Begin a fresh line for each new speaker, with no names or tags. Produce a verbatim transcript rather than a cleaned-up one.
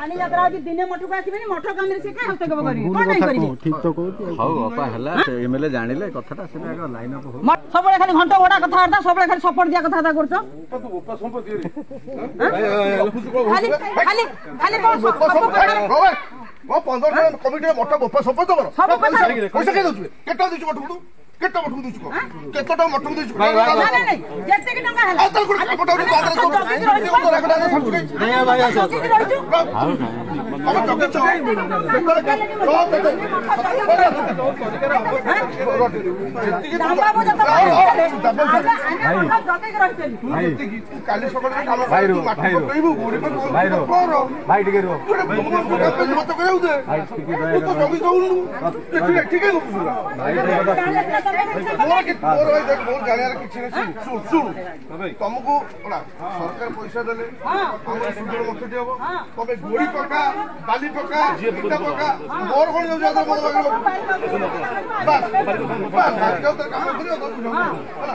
बाणी यात्रा आज दिने मठ को आसीबेनी मठ काम रे से का हस्तक्षेप करिवे कोन नहीं करिवे
ठीक तो कहू हाउ अपा हला एमएलए जानिले कथाटा से आगे लाइन अप हो
सबले खाली घंटा घोड़ा कथा हरदा सबले खाली सपोर्ट दिया कथा करछो
तू उपा संपत्ति रे
खाली खाली खाली कोन
वो पंद्रह जन कमिटी मठ गोपा सपोर्ट दबर
सब कथा
पैसा के दउछु केटा दउछु मठ को केटा मठ को दउछु केतटा मठ को दउछु
नहीं नहीं नहीं जेते के टंका हला
आ तर मठ को बाजार को
नहीं भाई आसो
हम टके छ
बाबू जत भाई
काली सकाळे काम
भाई रो भाई रो भाई रो भाई टिके रो
मत करे उदे तो जगी जाउनु ठीक है भाई मोर के मोर भाई देख मोर जानियार किछि नै सुन सुन तुमको सरकार पैसा देले हम सुंदर मत दियो तबे गोड़ी पका बाली पका इटा पका मोर कोन जाउ जादा मत बस बस काम करियो तो